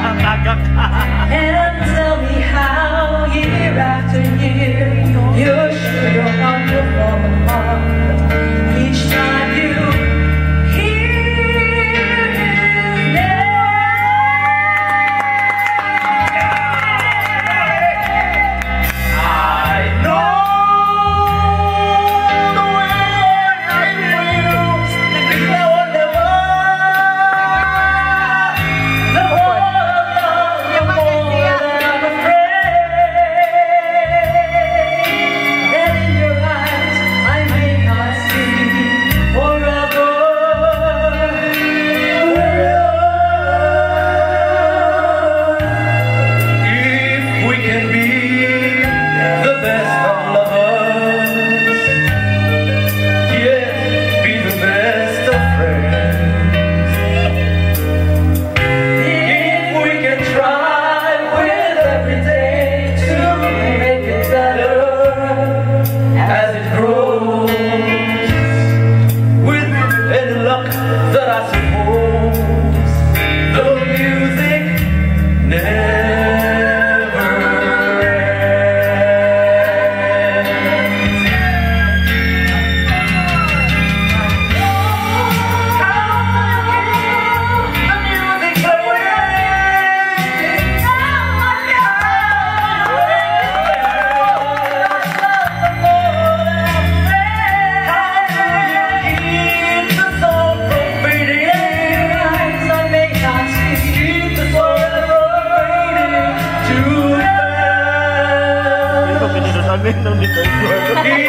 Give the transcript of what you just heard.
And tell me how year after year you're sure your heart will fall apart each time you hear his name. I know the way I feel before the that I suppose the music never ends. The music Amin, nandito.